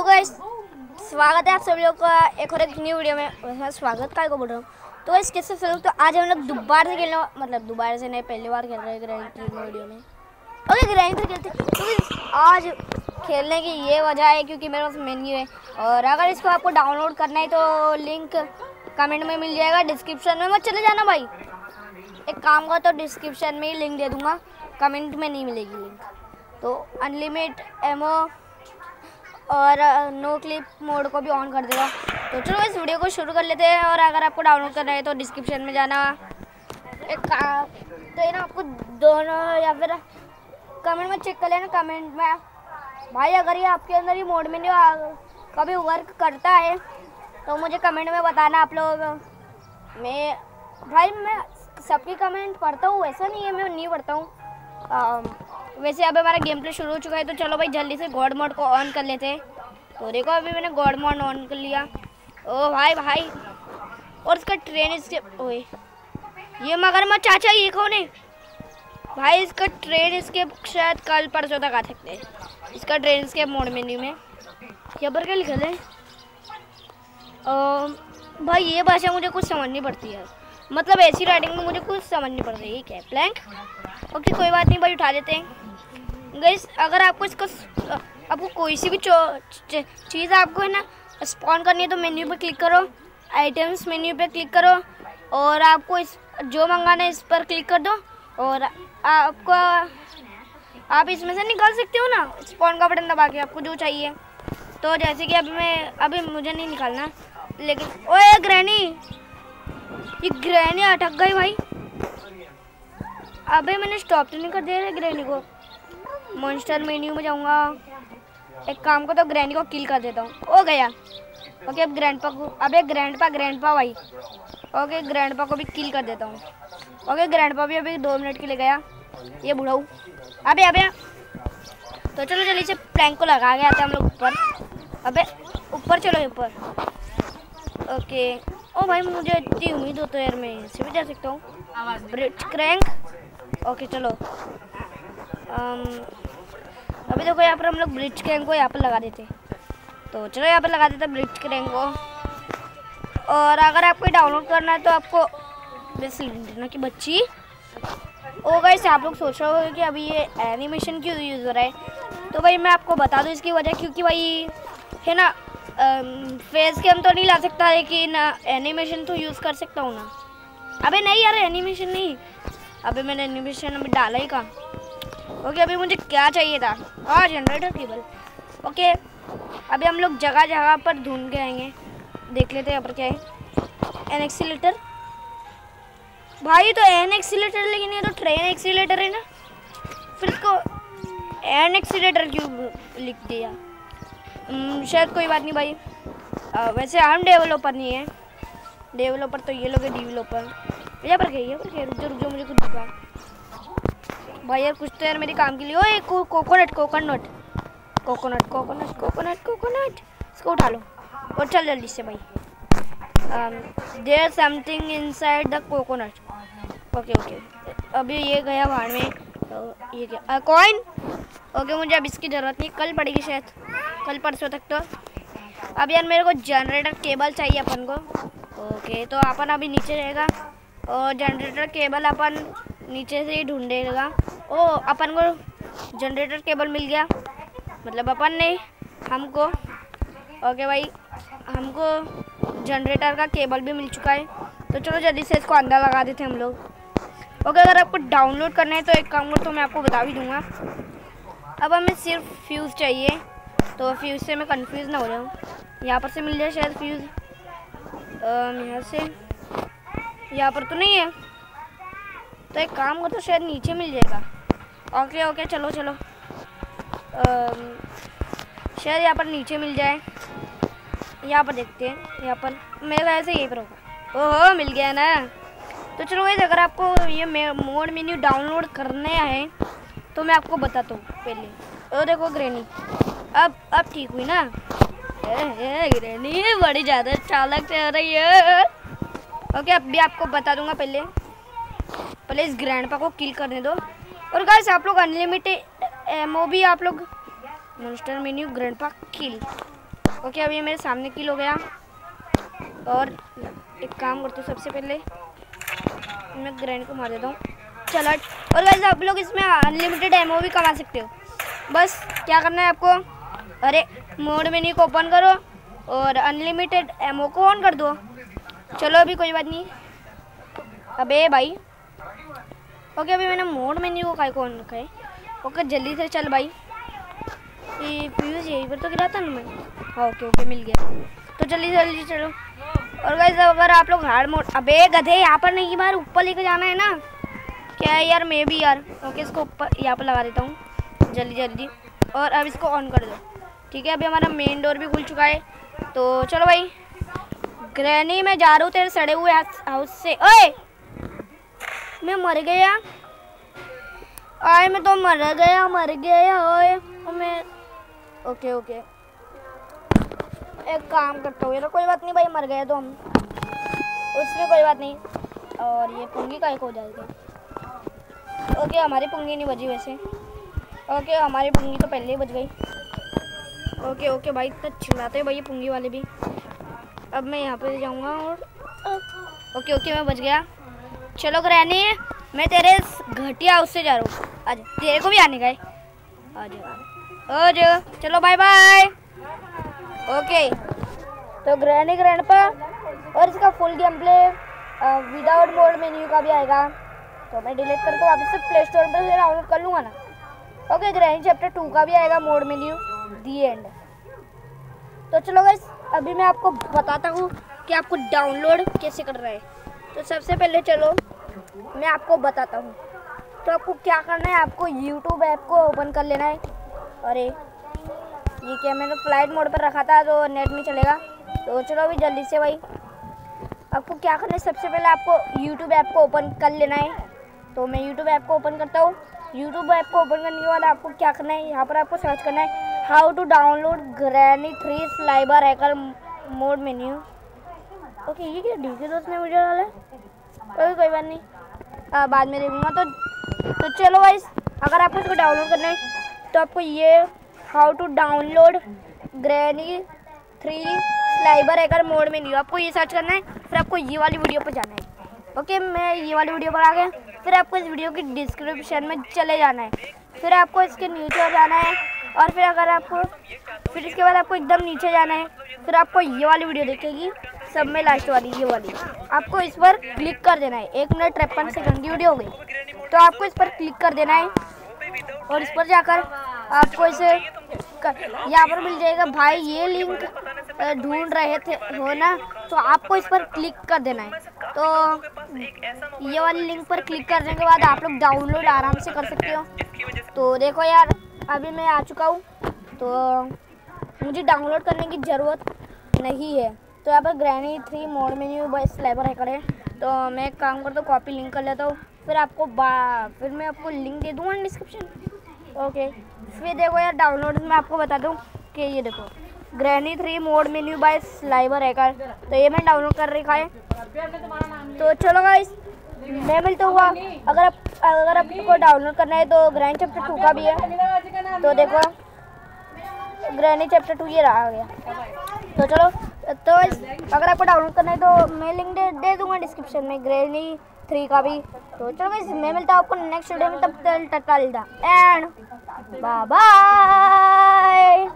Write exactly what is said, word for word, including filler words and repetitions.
Hello guys, स्वागत है आप सभी लोगों का एक और एक न्यू वीडियो में। मैं स्वागत काय को बोल रहा हूँ। तो इस कैसे फिल्म तो आज हम लोग दोबारा से खेलने, मतलब दोबारा से नहीं, पहली बार खेल रहे हैं ग्रैंड थ्री वीडियो में। ओके, ग्रैंड थ्री खेलते हैं। तो आज खेलने की ये वजह है क्योंकि मेरे पास मेन्यू है, और अगर इसको आपको डाउनलोड करना है तो लिंक कमेंट में मिल जाएगा, डिस्क्रिप्शन में मत चले जाना भाई। एक काम का तो डिस्क्रिप्शन में ही लिंक दे दूँगा, कमेंट में नहीं मिलेगी लिंक। तो अनलिमिटेड एमओ और नो क्लिप मोड को भी ऑन कर देगा। तो चलो इस वीडियो को शुरू कर लेते हैं। और अगर आपको डाउनलोड करना है तो डिस्क्रिप्शन में जाना, एक काम तो ये ना आपको दोनों, या फिर कमेंट में चेक कर लेना कमेंट में भाई। अगर ये आपके अंदर ही मोड में नहीं कभी वर्क करता है तो मुझे कमेंट में बताना आप लोग। मैं भाई मैं सबकी कमेंट पढ़ता हूँ, ऐसा नहीं है मैं नहीं पढ़ता हूँ। वैसे अब हमारा गेम प्ले शुरू हो चुका है, तो चलो भाई जल्दी से गॉड मोड को ऑन कर लेते हैं। तो देखो अभी मैंने गॉड मोड ऑन कर लिया। ओ भाई भाई, और इसका ट्रेन इसके, ओए ये मगरमच्छ चाचा ये कौन है भाई? इसका ट्रेन इसके शायद कल परसों तक आ सकते हैं। इसका ट्रेन इसके मोड मेन्यू में यहाँ पर क्या लिखा है भाई? ये भाषा मुझे कुछ समझ नहीं पड़ती है, मतलब ऐसी राइटिंग में मुझे कुछ समझ नहीं पड़ रही है। क्या है प्लैंक? ओके कोई बात नहीं भाई, उठा देते हैं। गाइस अगर आपको इसको आपको कोई सी भी चीज़ आपको है ना स्पॉन करनी है तो मेन्यू पे क्लिक करो, आइटम्स मेन्यू पे क्लिक करो, और आपको इस जो मंगाना है इस पर क्लिक कर दो, और आपको आप इसमें से निकाल सकते हो ना स्पॉन का बटन दबा के आपको जो चाहिए। तो जैसे कि अभी मैं अभी मुझे नहीं निकालना, लेकिन ओए ग्रैनी, ये ग्रैनी अटक गई भाई। अबे मैंने स्टॉप तो नहीं कर दिया ग्रैनी को। मॉन्स्टर मेन्यू में जाऊंगा, एक काम को तो ग्रैनी को किल कर देता हूँ। हो गया। ओके अब ग्रैंडपा को, अबे ग्रैंडपा ग्रैंडपा भाई। ओके ग्रैंडपा को भी किल कर देता हूँ। ओके ग्रैंडपा भी अभी दो मिनट के लिए गया। ये बुढ़ाऊ अबे अबे तो चलो जल्दी से प्लैंक को लगा के आते हैं हम लोग ऊपर। अबे ऊपर चलो ऊपर। ओके ओ भाई मुझे इतनी उम्मीद हो तो यार मैं इससे भी जा सकता हूँ। Bridge crank. ओके चलो um, अभी देखो यहाँ पर हम लोग ब्रिज क्रैंक को यहाँ पर लगा देते। तो चलो यहाँ पर लगा देते ब्रिज क्रैंक को। और अगर आपको डाउनलोड करना है तो आपको ना कि बच्ची ओ गाइस, आप लोग सोच रहे हो कि अभी ये एनिमेशन क्यों यूज़ हो रहा है, तो भाई मैं आपको बता दूँ इसकी वजह। क्योंकि भाई है ना फेस कैम तो नहीं ला सकता, लेकिन एनिमेशन तो यूज़ कर सकता हूँ ना। अबे नहीं यार एनिमेशन नहीं, अबे मैंने एनिमेशन अभी डाला ही कहाँ। ओके अभी मुझे क्या चाहिए था? हाँ जनरेटर केबल। ओके अभी हम लोग जगह जगह पर ढूंढ के आएंगे, देख लेते हैं यहाँ पर क्या है। एन एक्सीलेटर भाई, तो एन एक्सीलेटर, लेकिन ये तो ट्रेन एक्सीलेटर है ना, फिर इसको एन एक्सीलेटर क्यों लिख दिया? शायद कोई बात नहीं भाई। आ, वैसे हम डेवलपर नहीं है, डेवलपर तो ये लोग है डेवलपर। यहाँ पर गई, यहाँ पर गई, रुक जाओ रुक जाओ मुझे कुछ दिखा भाई यार, कुछ तो यार मेरे काम के लिए। ओए को, coconut coconut coconut coconut coconut coconut इसको उठा लो और चल जल्दी से भाई। There something inside the coconut. Okay okay अभी ये गया बाहर में। तो ये क्या कॉइन? ओके मुझे अब इसकी ज़रूरत नहीं, कल पड़ेगी शायद, कल परसों तक। तो अब यार मेरे को जनरेटर केबल चाहिए अपन को। ओके तो अपन अभी नीचे रहेगा और जनरेटर केबल अपन नीचे से ही ढूंढेगा। ओ अपन को जनरेटर केबल मिल गया, मतलब अपन नहीं हमको। ओके भाई हमको जनरेटर का केबल भी मिल चुका है। तो चलो जल्दी से इसको अंदर लगा देते हैं हम लोग। ओके अगर आपको डाउनलोड करना है तो एक काम करो, तो मैं आपको बता भी दूंगा। अब हमें सिर्फ फ्यूज़ चाहिए, तो फ्यूज़ से मैं कंफ्यूज ना हो रहा हूँ। यहाँ पर से मिल जाए शायद फ्यूज़, यहाँ से यहाँ पर तो नहीं है, तो एक काम करो तो शायद नीचे मिल जाएगा। ओके ओके चलो चलो शायद यहाँ पर नीचे मिल जाए। यहाँ पर देखते हैं, यहाँ पर मेरे ख्याल से यहीं पर होगा। ओहो मिल गया ना। तो चलो वैसे अगर आपको ये मोड मेन्यू डाउनलोड करने है तो मैं आपको बताता हूँ पहले। ओ देखो ग्रैनी अब अब ठीक हुई ना। ए, ए, ग्रैनी बड़ी ज़्यादा चालाक चल रही है। ओके अब भी आपको बता दूंगा, पहले पहले इस ग्रैंडपा को किल करने दो। और गाइस आप लोग अनलिमिटेड एमओ भी आप लोग monster menu grandpa kill. Okay अभी मेरे सामने किल हो गया। और एक काम करते हूँ, सबसे पहले मैं ग्रैंड को मार देता हूँ। चल हट। और गाइस आप लोग इसमें अनलिमिटेड एमओ भी कमा सकते हो। बस क्या करना है आपको, अरे मोड मेन्यू को ओपन करो और अनलिमिटेड एमओ को ऑन कर दो। चलो अभी कोई बात नहीं। अबे भाई ओके अभी मैंने मोड मेन्यू को काय को ऑन रखा है। ओके जल्दी से चल भाई, ये फ्यूज यहीं पर तो गिरा था ना मैं। हाँ ओके ओके मिल गया, तो जल्दी जल्दी चलो। और गाइस अगर आप लोग हार्ड मोड, अबे गधे यहाँ पर नहीं मार, ऊपर लेके जाना है ना। क्या है यार, मैं भी यार। ओके इसको ऊपर यहाँ पर लगा देता हूँ जल्दी जल्दी। और अब इसको ऑन कर दो। ठीक है अभी हमारा मेन डोर भी खुल चुका है। तो चलो भाई ग्रैनी मैं जा रहा हूँ तेरे सड़े हुए हाउस से। ओए मैं मर गया, आए मैं तो मर गया मर गया ओए मैं। ओके ओके एक काम करता हूँ यार, कोई बात नहीं भाई, मर गया तो हम, उसमें कोई बात नहीं। और ये पुंगी का एक हो जाएगा। ओके हमारी पुंगी नहीं बजी वैसे। ओके हमारी पुंगी तो पहले ही बज गई। ओके ओके भाई इतना चिल्लाते हैं भाई ये पुंगी वाले भी। अब मैं यहाँ पे जाऊँगा और ओके ओके मैं बच गया। चलो ग्रैनी मैं तेरे घटिया हाउस से जा रहा हूँ, आज तेरे को भी आने का है। आ जाओ चलो बाय बाय। ओके तो ग्रैनी ग्रैंडपा और इसका full game play without mod menu का भी आएगा, तो मैं डिलीट करके वापस से प्ले स्टोर पर से डाउनलोड कर लूँगा ना। ओके ग्रैनी चैप्टर टू का भी आएगा मोड मेन्यू दी एंड। तो चलो गाइस अभी मैं आपको बताता हूँ कि आपको डाउनलोड कैसे करना है। तो सबसे पहले चलो मैं आपको बताता हूँ। तो आपको क्या करना है, आपको यूट्यूब ऐप को ओपन कर लेना है। अरे ये क्या, मैंने फ्लाइट मोड पर रखा था तो नेट नहीं चलेगा। तो चलो अभी जल्दी से भाई आपको क्या करना है, सबसे पहले आपको यूट्यूब ऐप को ओपन कर लेना है। तो मैं यूट्यूब ऐप को ओपन करता हूँ। यूट्यूब ऐप को ओपन करने के बाद आपको क्या करना है, यहाँ पर आपको सर्च करना है how to download granny three slyber hacker mod menu. Okay ये क्या डी के दोस्त ने वीडियो डाला है, कोई कोई बात नहीं आ, बाद में देखूँगा। तो तो चलो भाई अगर आपको इसको डाउनलोड करना है तो आपको ये how to download granny three slyber hacker mod menu आपको ये सर्च करना है। फिर आपको ये वाली वीडियो पर जाना है। ओके मैं ये वाली वीडियो पर आ गया। फिर आपको इस वीडियो की डिस्क्रिप्शन में चले जाना है। फिर आपको इसके नीचे जाना है और फिर अगर आपको फिर इसके बाद आपको एकदम नीचे जाना है। फिर आपको ये वाली वीडियो दिखेगी सब में लास्ट वाली, ये वाली आपको इस पर क्लिक कर देना है। एक मिनट तिरपन सेकंड की वीडियो हो गई तो आपको इस पर क्लिक कर देना है और इस पर जाकर आपको इसे यहाँ पर मिल जाएगा भाई ये लिंक ढूंढ रहे थे हो ना, तो आपको इस पर क्लिक कर देना है। तो ये वाली लिंक पर क्लिक करने के बाद आप लोग डाउनलोड आराम से कर सकते हो। तो देखो यार अभी मैं आ चुका हूँ, तो मुझे डाउनलोड करने की ज़रूरत नहीं है। तो यहाँ पर granny three mod menu by slyber hacker है। तो मैं एक काम करता हूँ कॉपी लिंक कर लेता हूँ, फिर आपको बा फिर मैं आपको लिंक दे दूँगा डिस्क्रिप्शन। ओके फिर देखो यार डाउनलोड में आपको बता दूँ कि ये देखो granny three mod menu by slyber hacker, तो ये मैं डाउनलोड कर रखा है। तो चलो गाइस मैं मिलता हूँ। अगर आप अगर आपको डाउनलोड करना है तो ग्रैनी चैप्टर टू का भी है। तो देखो ग्रैनी चैप्टर टू ये रहा गया। तो चलो तो अगर आपको डाउनलोड करना है तो मैं लिंक दे, दे दूँगा डिस्क्रिप्शन में ग्रैनी थ्री का भी। तो चलो गाइस मैं मिलता हूँ आपको नेक्स्ट वीडियो में, तब तक एंड बाय बाय।